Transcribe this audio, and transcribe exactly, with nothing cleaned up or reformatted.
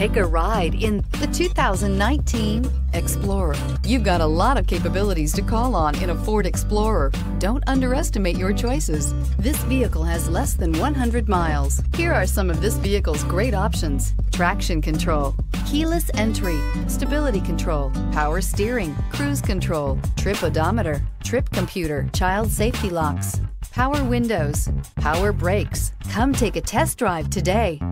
Take a ride in the two thousand nineteen Explorer. You've got a lot of capabilities to call on in a Ford Explorer. Don't underestimate your choices. This vehicle has less than one hundred miles. Here are some of this vehicle's great options: traction control, keyless entry, stability control, power steering, cruise control, trip odometer, trip computer, child safety locks, power windows, power brakes. Come take a test drive today.